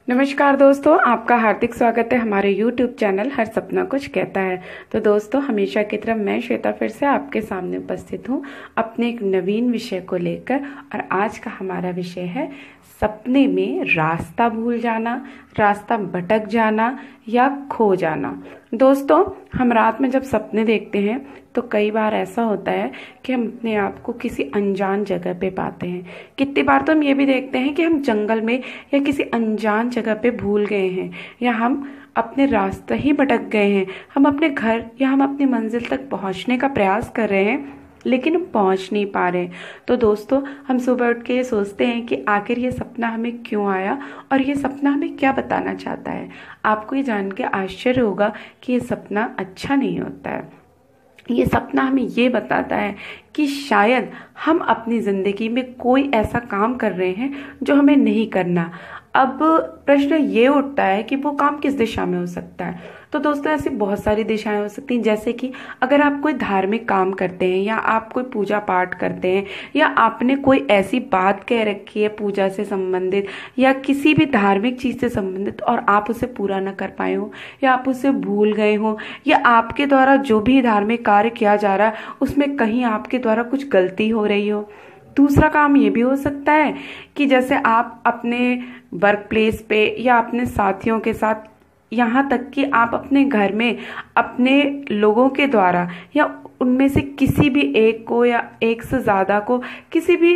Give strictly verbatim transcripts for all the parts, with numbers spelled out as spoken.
नमस्कार दोस्तों, आपका हार्दिक स्वागत है हमारे यूट्यूब चैनल हर सपना कुछ कहता है। तो दोस्तों, हमेशा की तरह मैं श्वेता फिर से आपके सामने उपस्थित हूँ अपने एक नवीन विषय को लेकर। और आज का हमारा विषय है सपने में रास्ता भूल जाना, रास्ता भटक जाना या खो जाना। दोस्तों, हम रात में जब सपने देखते हैं तो कई बार ऐसा होता है कि हम अपने आप को किसी अनजान जगह पे पाते हैं। कितनी बार तो हम ये भी देखते हैं कि हम जंगल में या किसी अनजान जगह पे भूल गए हैं, या हम अपने रास्ता ही भटक गए हैं। हम अपने घर या हम अपनी मंजिल तक पहुंचने का प्रयास कर रहे हैं लेकिन हम पहुंच नहीं पा रहे। तो दोस्तों, हम सुबह उठ के सोचते हैं कि आखिर ये सपना हमें क्यों आया और ये सपना हमें क्या बताना चाहता है। आपको ये जान के आश्चर्य होगा कि ये सपना अच्छा नहीं होता है। ये सपना हमें ये बताता है कि शायद हम अपनी ज़िंदगी में कोई ऐसा काम कर रहे हैं जो हमें नहीं करना। अब प्रश्न ये उठता है कि वो काम किस दिशा में हो सकता है। तो दोस्तों, ऐसी बहुत सारी दिशाएं हो सकती हैं। जैसे कि अगर आप कोई धार्मिक काम करते हैं या आप कोई पूजा पाठ करते हैं या आपने कोई ऐसी बात कह रखी है पूजा से संबंधित या किसी भी धार्मिक चीज़ से संबंधित और आप उसे पूरा न कर पाए हो या आप उसे भूल गए हो, या आपके द्वारा जो भी धार्मिक कार्य किया जा रहा है उसमें कहीं आपके द्वारा कुछ गलती हो रही हो। दूसरा काम ये भी हो सकता है कि जैसे आप अपने वर्क प्लेस पे या अपने साथियों के साथ, यहाँ तक कि आप अपने घर में अपने लोगों के द्वारा या उनमें से किसी भी एक को या एक से ज़्यादा को किसी भी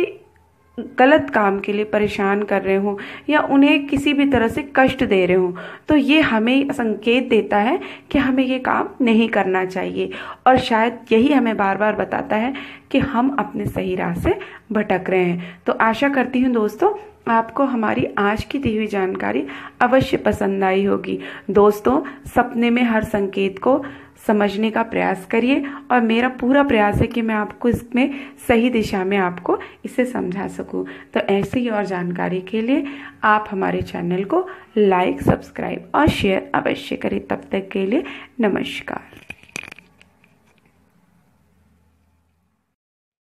गलत काम के लिए परेशान कर रहे हो या उन्हें किसी भी तरह से कष्ट दे रहे हो, तो ये हमें संकेत देता है कि हमें ये काम नहीं करना चाहिए। और शायद यही हमें बार बार बताता है कि हम अपने सही राह से भटक रहे हैं। तो आशा करती हूँ दोस्तों, आपको हमारी आज की दी हुई जानकारी अवश्य पसंद आई होगी। दोस्तों, सपने में हर संकेत को समझने का प्रयास करिए और मेरा पूरा प्रयास है कि मैं आपको इसमें सही दिशा में आपको इसे समझा सकूं। तो ऐसी ही और जानकारी के लिए आप हमारे चैनल को लाइक, सब्सक्राइब और शेयर अवश्य करें। तब तक के लिए नमस्कार।